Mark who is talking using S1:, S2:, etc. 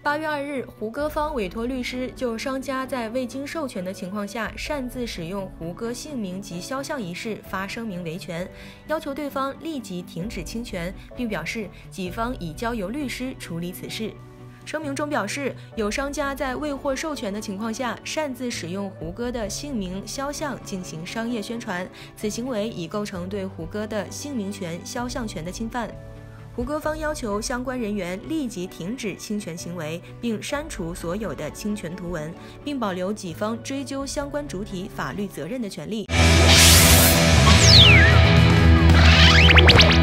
S1: 8月2日，胡歌方委托律师就商家在未经授权的情况下擅自使用胡歌姓名及肖像一事发声明维权，要求对方立即停止侵权，并表示己方已交由律师处理此事。声明中表示，有商家在未获授权的情况下擅自使用胡歌的姓名、肖像进行商业宣传，此行为已构成对胡歌的姓名权、肖像权的侵犯。胡歌方要求相关人员立即停止侵权行为，并删除所有的侵权图文，并保留己方追究相关主体法律责任的权利。